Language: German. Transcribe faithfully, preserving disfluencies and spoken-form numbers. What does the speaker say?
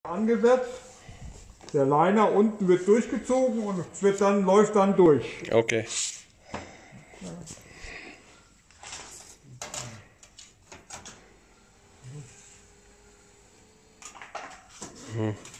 angesetzt. Der Liner unten wird durchgezogen und es wird dann, läuft dann durch. Okay. Hm.